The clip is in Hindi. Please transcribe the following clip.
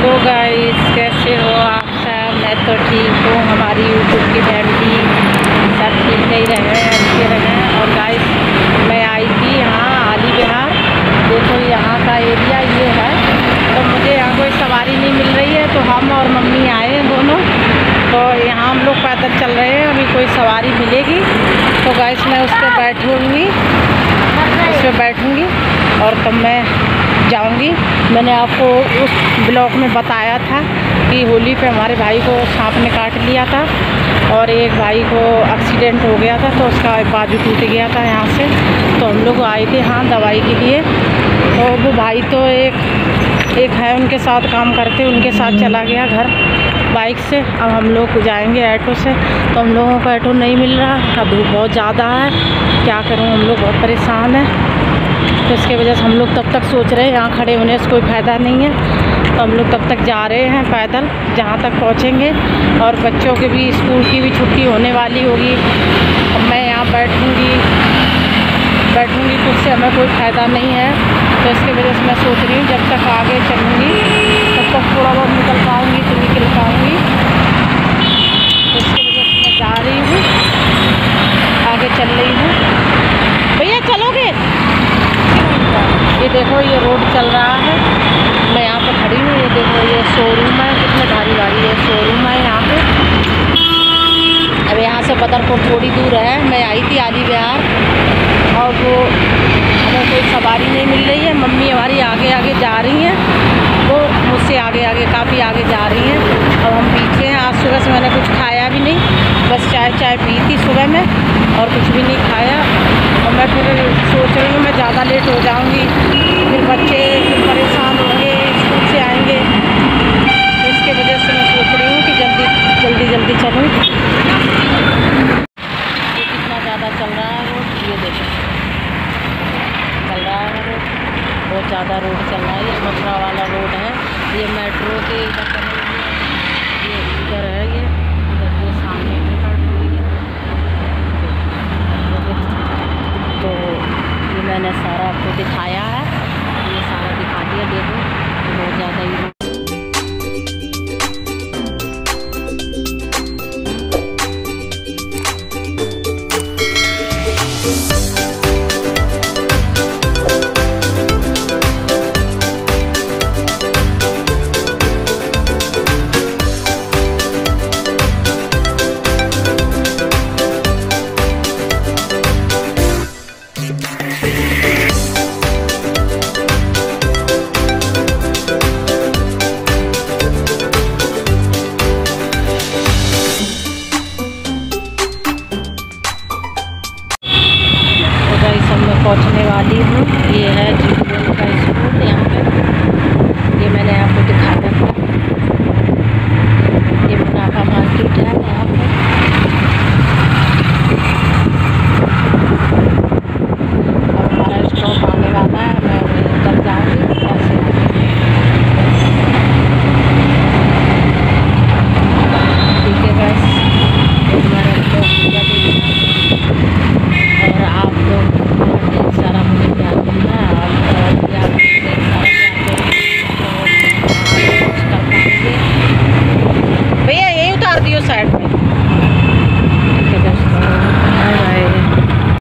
हेलो गाइस, कैसे हो आप सब? मैं तो ठीक हूँ। हमारी यूट्यूब की फैमिली सब ठीक ही रहे, अच्छे रहे। और गाइस, मैं आई थी यहाँ आली विहार। देखो यहाँ का एरिया ये है। तो मुझे यहाँ कोई सवारी नहीं मिल रही है, तो हम और मम्मी आए हैं दोनों। तो यहाँ हम लोग पैदल चल रहे हैं। अभी कोई सवारी मिलेगी तो गाइस मैं उस पर बैठूँगी और तब मैं जाऊंगी। मैंने आपको उस ब्लॉग में बताया था कि होली पे हमारे भाई को सांप ने काट लिया था और एक भाई को एक्सीडेंट हो गया था, तो उसका बाजू टूट गया था यहाँ से। तो हम लोग आए थे हाँ दवाई के लिए। तो वो भाई तो एक है उनके साथ काम करते, उनके साथ चला गया घर बाइक से। अब हम लोग जाएंगे ऑटो से, तो हम लोगों को ऑटो नहीं मिल रहा। अब धूप बहुत ज़्यादा है, क्या करूँ, हम लोग बहुत परेशान हैं। तो इसके वजह से हम लोग तब तक सोच रहे हैं यहाँ खड़े होने से कोई फ़ायदा नहीं है। तो हम लोग तब तक जा रहे हैं पैदल जहाँ तक पहुँचेंगे। और बच्चों के भी स्कूल की भी छुट्टी होने वाली होगी। अब मैं यहाँ बैठूँगी तो उससे हमें कोई फ़ायदा नहीं है। तो इसके वजह से मैं सोच रही हूँ जब तक आगे चलूँगी तब तक थोड़ा बहुत निकल पाऊँगी तो निकल पाऊँगी। तो इसकी वजह से मैं जा रही हूँ, आगे चल रही हूँ। भैया चलोगे? ये देखो ये रोड चल रहा है, मैं यहाँ पे खड़ी हूँ। ये देखो ये शोरूम है, कितने भारी ये शोरूम है यहाँ पे। अब यहाँ से बदरपुर थोड़ी दूर है। मैं आई थी आली विहार और वो हमें कोई सवारी नहीं मिल रही है। मम्मी हमारी आगे आगे जा रही हैं, वो मुझसे आगे काफ़ी आगे जा रही हैं। अब हम पीछे हैं। आज सुबह से मैंने कुछ खाया भी नहीं, बस चाय पी थी सुबह में और कुछ भी नहीं खाया। और मैं फिर सोच रही हूँ मैं ज़्यादा लेट हो जाऊँगी, फिर बच्चे फिर परेशान होंगे, स्कूल से आएंगे। तो इसके वजह से मैं सोच रही हूँ कि जल्दी चलूँ। ये कितना ज़्यादा चल रहा है रोड, ये देखो चल रहा है रोड, बहुत ज़्यादा रोड चल रहा है। ये मथुरा वाला रोड है, ये मेट्रो के इधर ये इधर है, ये इधर ये सामने तो ये मैंने सारा आपको दिखाया।